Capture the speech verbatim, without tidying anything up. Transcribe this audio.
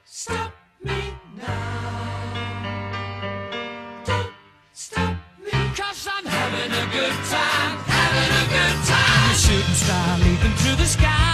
stop me now. Don't stop me, 'cause I'm having a good time, having a good time. A shooting star leaping through the sky.